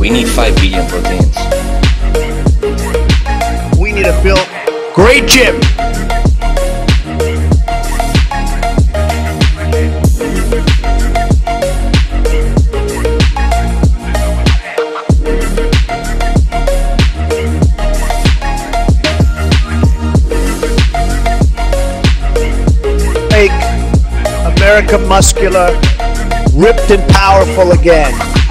We need 5 billion proteins. We need to build great gym. Make America muscular, ripped and powerful again.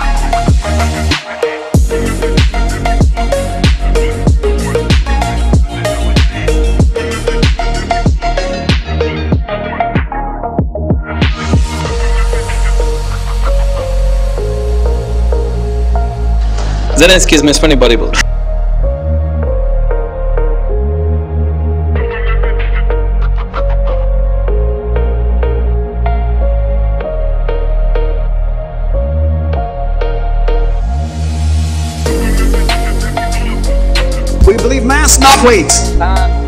Zelensky is my funny bodybuilder. We believe mass, not weights.